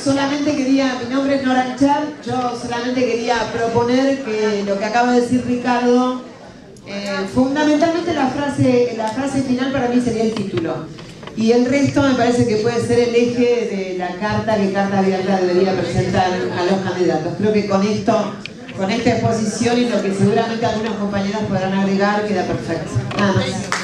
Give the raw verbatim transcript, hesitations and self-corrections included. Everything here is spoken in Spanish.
solamente quería, mi nombre es Nora Michal, yo solamente quería proponer que lo que acaba de decir Ricardo, eh, fundamentalmente la frase, la frase final para mí sería el título. Y el resto me parece que puede ser el eje de la carta que Carta Abierta debería presentar a los candidatos. Creo que con esto, con esta exposición y lo que seguramente algunos compañeros podrán agregar, queda perfecto. Nada más.